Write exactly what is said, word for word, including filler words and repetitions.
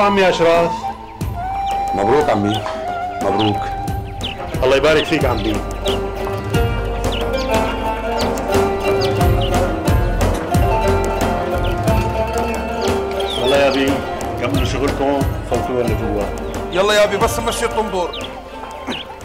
عمي اشراف. مبروك عمي، مبروك. الله يبارك فيك عمي. والله يا ابي كملوا شغلكم فوتوها لجوا. يلا يا ابي بس مشي الطنبور.